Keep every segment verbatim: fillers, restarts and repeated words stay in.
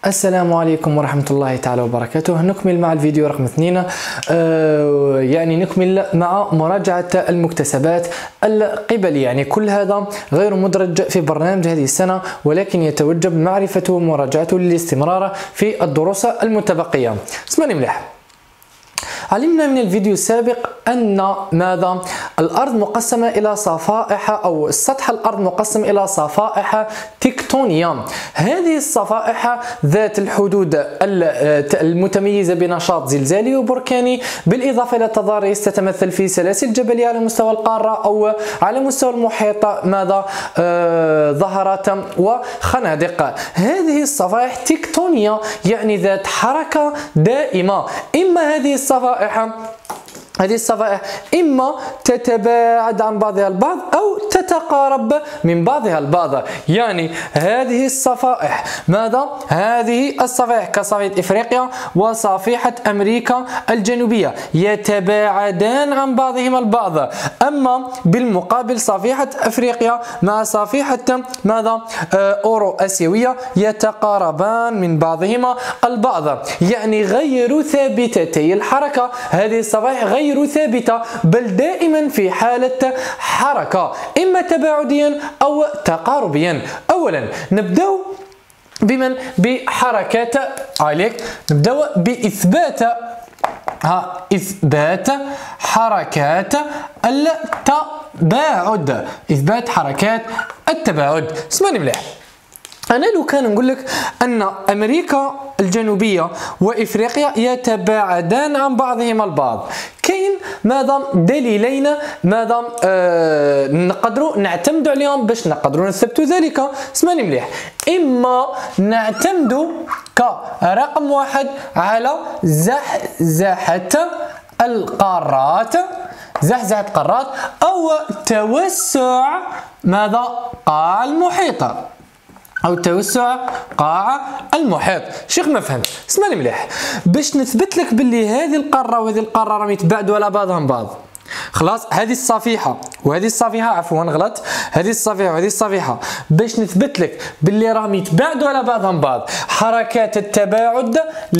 السلام عليكم ورحمة الله تعالى وبركاته. نكمل مع الفيديو رقم اثنين، آه يعني نكمل مع مراجعة المكتسبات القبلية. يعني كل هذا غير مدرج في برنامج هذه السنة، ولكن يتوجب معرفته ومراجعته للاستمرار في الدروس المتبقية. اسمعني مليح. علمنا من الفيديو السابق أن ماذا؟ الأرض مقسمة إلى صفائح، أو سطح الأرض مقسم إلى صفائح تكتونية. هذه الصفائح ذات الحدود المتميزة بنشاط زلزالي وبركاني، بالإضافة إلى تضاريس تتمثل في سلاسل جبلية على مستوى القارة أو على مستوى المحيط، ماذا؟ آه ظهرات وخنادق. هذه الصفائح تكتونية، يعني ذات حركة دائمة. إما هذه الصفائح هذه الصفائح إما تتباعد عن بعضها البعض أو تتقارب من بعضها البعض. يعني هذه الصفائح ماذا؟ هذه الصفائح كصفيحة إفريقيا وصفيحة أمريكا الجنوبية يتباعدان عن بعضهما البعض، أما بالمقابل صفيحة أفريقيا مع صفيحة ماذا؟ أورو آسيوية يتقاربان من بعضهما البعض. يعني غير ثابتتي الحركة. هذه الصفائح غير غير ثابتة، بل دائما في حالة حركة، إما تباعديا أو تقاربيا. أولا نبدأ بمن؟ بحركات عليك. نبدأ بإثبات ها إثبات حركات التباعد. إثبات حركات التباعد. اسمعني مليح. أنا لو كان نقول لك أن أمريكا الجنوبية وإفريقيا يتباعدان عن بعضهما البعض، كاين ماذا؟ دليلين ماذا آه نقدروا نعتمد عليهم باش نقدروا نثبتوا ذلك. اسمعني مليح. إما نعتمد كرقم واحد على زحزحة القارات، زحزحة القارات، أو توسع ماذا؟ قاع المحيط، أو توسع قاع المحيط. شيخ ما فهمت. اسمعني مليح. باش نثبت لك باللي هذه القارة وهذه القارة راهم يتباعدوا على بعضهم بعض، خلاص هذه الصفيحة وهذه الصفيحة، عفوا غلط، هذه الصفيحة وهذه الصفيحة، باش نثبت لك باللي راهم يتباعدوا على بعضهم بعض، حركات التباعد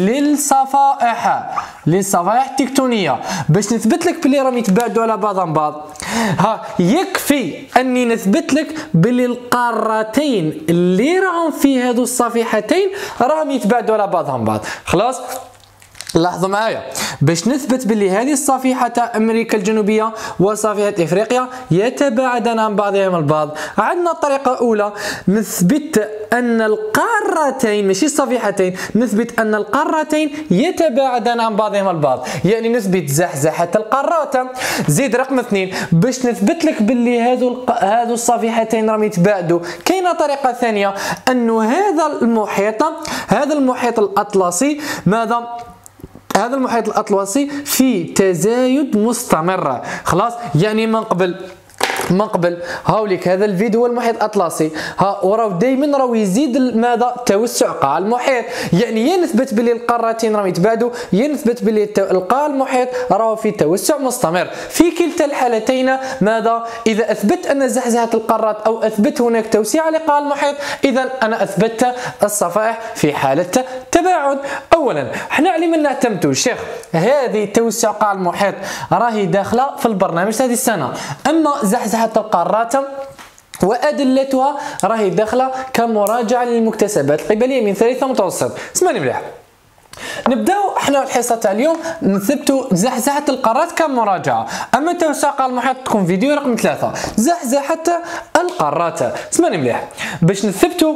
للصفائح للصفائح التكتونية، باش نثبت لك باللي راهم يتباعدوا على بعضهم بعض، ها يكفي اني نثبت لك باللي القارتين اللي راهم في هذو الصفيحتين راهم يتباعدوا على بعضهم بعض. خلاص لاحظوا معايا. باش نثبت باللي هذه الصفيحة أمريكا الجنوبية وصفيحة إفريقيا يتباعدان عن بعضهما البعض، عندنا طريقة أولى نثبت أن القارتين، ماشي الصفيحتين، نثبت أن القارتين يتباعدان عن بعضهما البعض، يعني نثبت زحزحة القارات. زيد رقم اثنين، باش نثبت لك باللي هذو هذو الصفيحتين راهم يتباعدوا، كاينة طريقة ثانية، أنه هذا المحيط هذا المحيط الأطلسي ماذا؟ هذا المحيط الأطلسي في تزايد مستمر. خلاص يعني من قبل من قبل هاوليك هذا الفيديو هو المحيط الأطلسي، ها وراو دائما راهو يزيد ماذا؟ توسع قاع المحيط. يعني يا نثبت باللي القارتين راهم يتباعدوا، يا نثبت باللي القاع المحيط راهو في توسع مستمر. في كلتا الحالتين ماذا؟ إذا أثبت أن زحزحة القارات أو أثبت هناك توسيع لقاع المحيط، إذا أنا أثبت الصفائح في حالة تباعد. أولا احنا علمنا نعتمدوا الشيخ هذه توسع قاع المحيط راهي داخلة في البرنامج هذه السنة، أما زحزحة القارات وأدلتها راهي داخلة كمراجعة للمكتسبات القبلية من ثالثة متوسط. اسمعني مليح. نبداو احنا الحصة تاع اليوم نثبتوا زحزحة القارات كمراجعة، اما توسع قاع المحيط تكون فيديو رقم ثلاثة. زحزحة القارات. اسمعني مليح. باش نثبتوا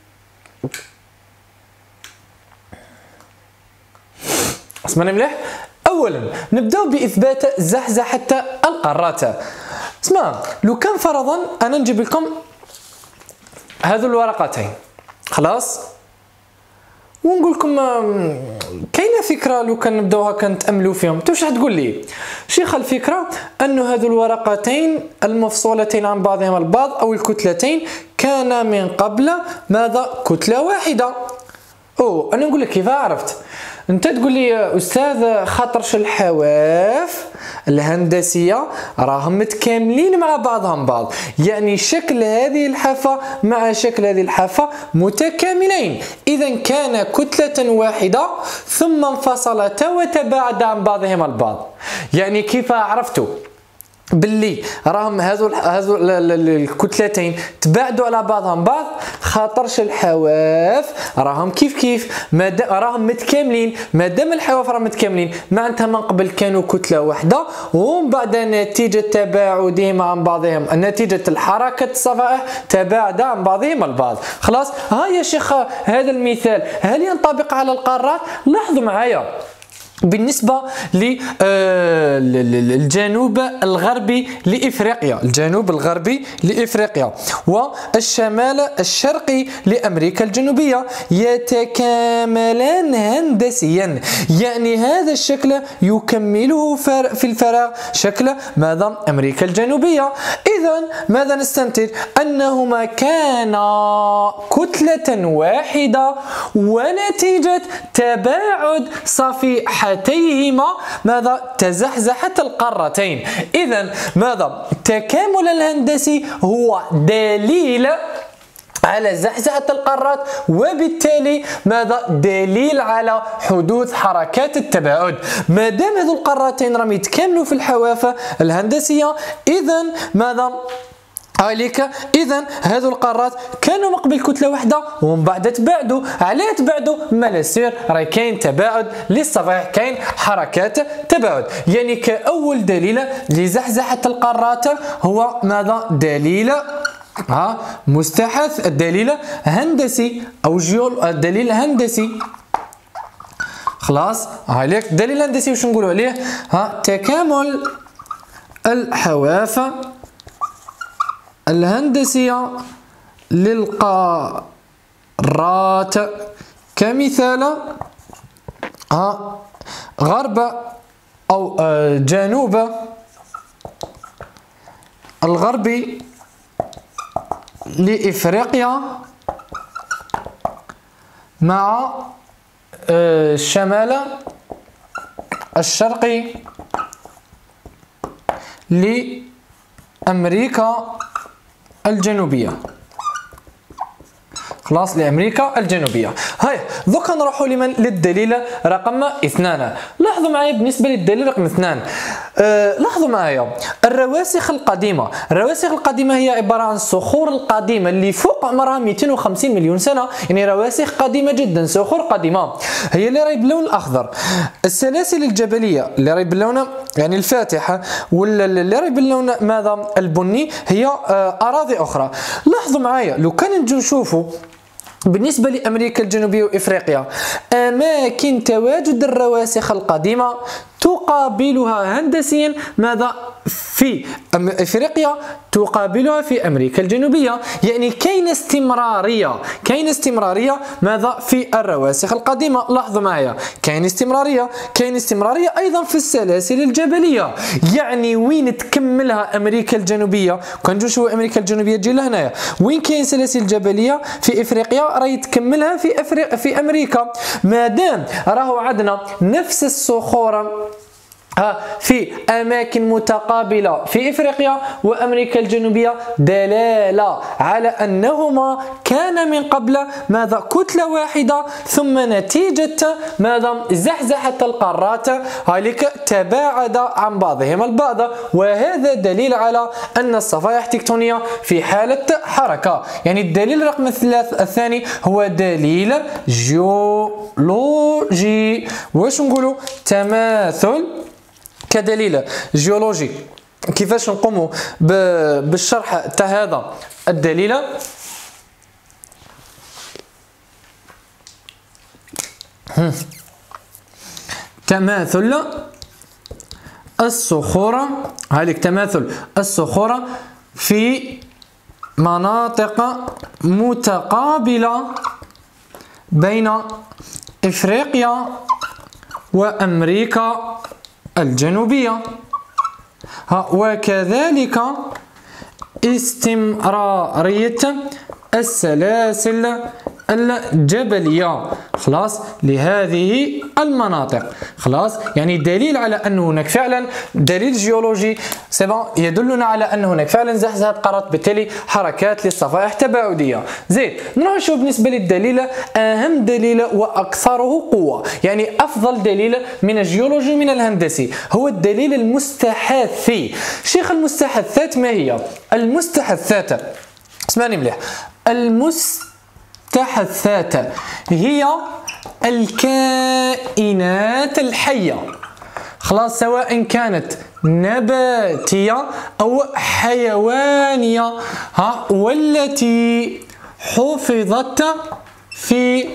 اسمعني مليح. اولا نبداو باثبات زحزحة القارات. اسمع، لو كان فرضا انا نجيب لكم هذو الورقتين، خلاص، ونقول لكم كاينه فكره لو كان نبداوها كنتاملوا فيهم، انت واش تقول لي؟ شيخ الفكره انه هذو الورقتين المفصولتين عن بعضهما البعض او الكتلتين كان من قبل ماذا؟ كتله واحده. او انا نقول لك كيف عرفت؟ انت تقول لي يا استاذ خاطرش الحواف الهندسيه راهم متكاملين مع بعضهم بعض، يعني شكل هذه الحافه مع شكل هذه الحافه متكاملين، اذا كان كتله واحده ثم انفصلتا وتباعدا عن بعضهما البعض. يعني كيف عرفتوا باللي راهم هذو هذو الكتلتين تباعدوا على بعضهم بعض؟ خاطرش الحواف راهم كيف كيف مادام راهم متكاملين، مادام الحواف راهم متكاملين معناتها من قبل كانوا كتله واحده، ومن بعد نتيجه تباعدهم عن بعضهم نتيجه الحركه الصفائح تباعد عن بعضهم البعض. خلاص ها يا شيخ هذا المثال هل ينطبق على القارات؟ لاحظوا معايا بالنسبة للجنوب الغربي لإفريقيا، الجنوب الغربي لإفريقيا والشمال الشرقي لأمريكا الجنوبية يتكاملان هندسيا، يعني هذا الشكل يكمله في الفراغ شكل ماذا؟ أمريكا الجنوبية. إذا ماذا نستنتج؟ أنهما كانا كتلة واحدة ونتيجة تباعد صفيحة تيهما ماذا؟ تزحزحت القارتين. إذا ماذا؟ التكامل الهندسي هو دليل على زحزحة القارات، وبالتالي ماذا؟ دليل على حدوث حركات التباعد. ما دام هذو القارتين راهم يتكاملوا في الحوافة الهندسية، إذا ماذا؟ عليك إذا هذو القارات كانوا من قبل كتلة واحدة ومن بعد تباعدوا. علاه تباعدوا؟ ما لا سير راه كاين تباعد للصفائح، كاين حركات تباعد. يعني كأول دليل لزحزحة القارات هو ماذا؟ دليل ها مستحث، الدليل هندسي أو جيول الدليل هندسي. خلاص عليك دليل هندسي واش نقولوا عليه؟ ها تكامل الحواف الهندسية للقارات، كمثال ها غرب أو جنوب الغربي لإفريقيا مع الشمال الشرقي لأمريكا الجنوبية. خلاص لأمريكا الجنوبية. هاي دوكا نروحوا لمن؟ للدليل رقم اثنان. لاحظوا معايا بالنسبة للدليل رقم اثنان، أه لاحظوا معايا الرواسخ القديمة. الرواسخ القديمة هي عبارة عن الصخور القديمة اللي فوق عمرها مئتين وخمسين مليون سنة، يعني رواسخ قديمة جدا، صخور قديمة، هي اللي راهي باللون الأخضر. السلاسل الجبلية اللي راهي باللون يعني الفاتحة، ولا اللي راهي باللون ماذا؟ البني، هي أه أراضي أخرى. لاحظوا معايا لو كان نجي نشوفوا بالنسبة لأمريكا الجنوبية وإفريقيا أماكن تواجد الرواسخ القديمة تقابلها هندسيا ماذا؟ في إفريقيا تقابلها في أمريكا الجنوبية، يعني كاين استمرارية، كاين استمرارية ماذا؟ في الرواسخ القديمة. لاحظوا معايا كاين استمرارية، كاين استمرارية أيضا في السلاسل الجبلية، يعني وين تكملها أمريكا الجنوبية؟ كنجو شو أمريكا الجنوبية تجي لهنايا، وين كاين سلاسل جبلية في إفريقيا راهي تكملها في أفريقيا في أمريكا. مادام راهو عندنا نفس الصخور في أماكن متقابلة في إفريقيا وأمريكا الجنوبية، دلالة على أنهما كان من قبل ماذا؟ كتلة واحدة، ثم نتيجة ماذا؟ زحزحة القارات هالك تباعد عن بعضهما البعض، وهذا دليل على أن الصفائح التكتونية في حالة حركة. يعني الدليل رقم الثلاث الثاني هو دليل جيولوجي. واش نقولوا؟ تماثل كدليل جيولوجي. كيفاش نقوموا بالشرح تاع هذا الدليل؟ تماثل الصخور، هذيك تماثل الصخور في مناطق متقابلة بين إفريقيا وأمريكا الجنوبية، وكذلك استمرارية السلاسل الجبلية خلاص لهذه المناطق. خلاص يعني دليل على أن هناك فعلا دليل جيولوجي سبا يدلنا على أن هناك فعلا زحزحة قارات، بالتالي حركات للصفائح تباعدية. زين نروح نشوف بالنسبة للدليل أهم دليل وأكثره قوة، يعني أفضل دليل من الجيولوجي من الهندسي هو الدليل المستحثي. شيخ المستحثات ما هي؟ المستحثات اسمعني مليح، المستحثات هي الكائنات الحية خلاص، سواء كانت نباتية أو حيوانية ها، والتي حفظت في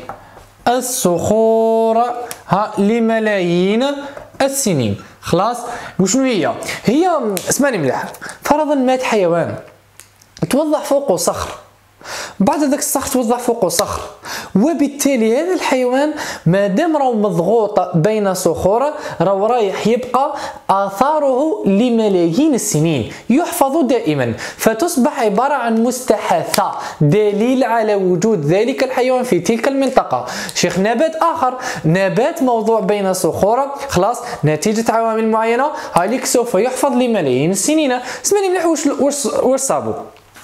الصخور ها لملايين السنين. خلاص وشنو هي؟ هي اسمعني مليح، فرضا مات حيوان توضع فوقه صخر، بعد ذاك الصخر توضع فوقه صخر، وبالتالي هذا الحيوان ما دام راهو مضغوط بين صخور راهو رايح يبقى آثاره لملايين السنين، يحفظ دائما، فتصبح عبارة عن مستحثة، دليل على وجود ذلك الحيوان في تلك المنطقة. شيخ نبات آخر، نبات موضوع بين صخور خلاص نتيجة عوامل معينة هاليك سوف يحفظ لملايين السنين. اسمعني مليح واش واش صابو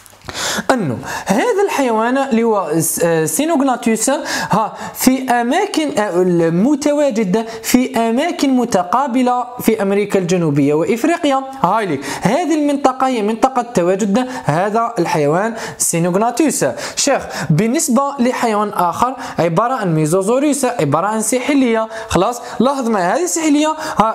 أنه هذا الحيوان اللي هو سينوغناتوس ها في أماكن متواجدة في أماكن متقابلة في أمريكا الجنوبية وإفريقيا. هاي هذه المنطقة هي منطقة تواجد هذا الحيوان سينوغناتوس. شيخ بالنسبة لحيوان آخر عبارة عن ميزوزوريوس، عبارة عن سحلية. خلاص لاحظ معي هذه السحلية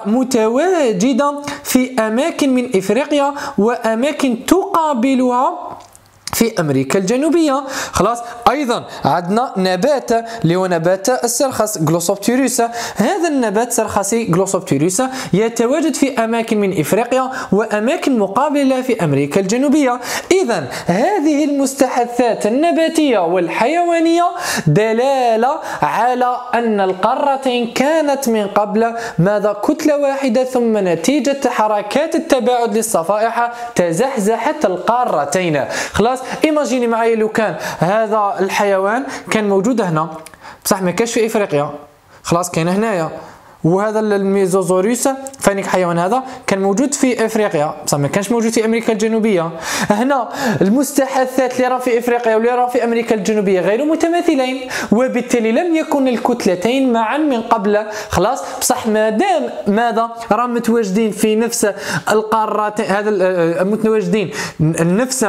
متواجدة في أماكن من إفريقيا وأماكن تقابلها في أمريكا الجنوبية. خلاص أيضا عندنا نبات اللي هو نبات السرخس جلوسوبتيروس. هذا النبات سرخسي جلوسوبتيروس يتواجد في أماكن من إفريقيا وأماكن مقابلة في أمريكا الجنوبية. إذا هذه المستحثات النباتية والحيوانية دلالة على أن القارتين كانت من قبل ماذا كتلة واحدة، ثم نتيجة حركات التباعد للصفائح تزحزحت القارتين. خلاص ايماجيني معايا لو كان هذا الحيوان كان موجود هنا بصح ما كانش في افريقيا، خلاص كان هنايا، وهذا الميزوزوريوس فانيك حيوان هذا كان موجود في افريقيا بصح ما كانش موجود في امريكا الجنوبيه. هنا المستحثات اللي راه في افريقيا واللي راه في امريكا الجنوبيه غير متماثلين، وبالتالي لم يكن الكتلتين معا من قبل. خلاص بصح ما دام ماذا راه متواجدين في نفس القارتين، هذا المتواجدين نفس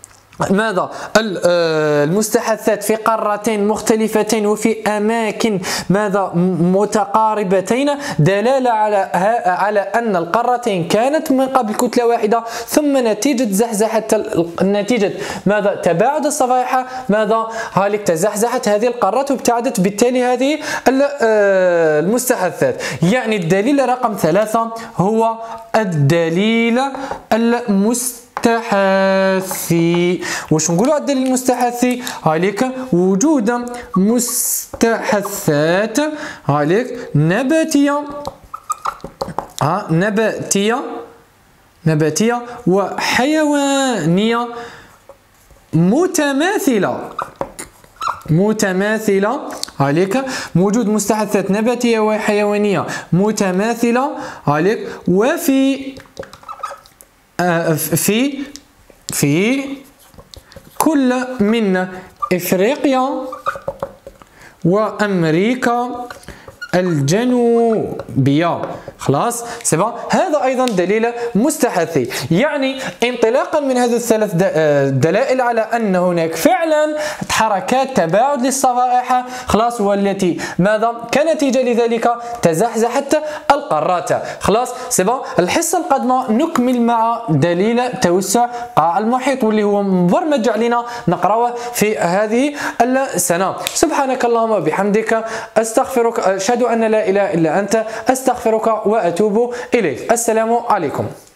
ماذا المستحثات في قارتين مختلفتين وفي اماكن ماذا متقاربتين، دلاله على على ان القارتين كانت من قبل كتله واحده، ثم نتيجه زحزحه نتيجه ماذا تباعد الصفائح ماذا هالك تزحزحت هذه القارات وابتعدت بالتالي هذه المستحثات. يعني الدليل رقم ثلاثة هو الدليل المستحثي. مستحثي. واش نقولوا على الدليل المستحثي؟ هاليك وجود مستحثات هاليك نباتيه ها نباتيه نباتيه وحيوانيه متماثله متماثله هاليك وجود مستحثات نباتيه وحيوانيه متماثله هاليك وفي في في كل من إفريقيا وأمريكا الجنوبية. خلاص سبا هذا أيضا دليل مستحثي. يعني انطلاقا من هذه الثلاث دلائل على أن هناك فعلا حركات تباعد للصفائح خلاص، والتي ماذا كنتيجة لذلك تزحزحت القارات. خلاص سبا الحصة القادمة نكمل مع دليل توسع قاع المحيط واللي هو مبرمج علينا نقرأه في هذه السنة. سبحانك اللهم وبحمدك أستغفرك، أشهد أن لا إله إلا أنت، أستغفرك وأتوب إليك. السلام عليكم.